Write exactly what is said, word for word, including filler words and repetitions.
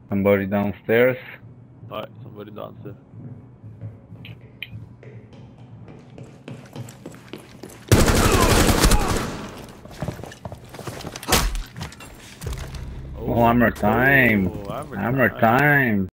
Somebody downstairs. Ouais, somebody downstairs. Oh, hammer time. Oh, hammer Hammer time. time.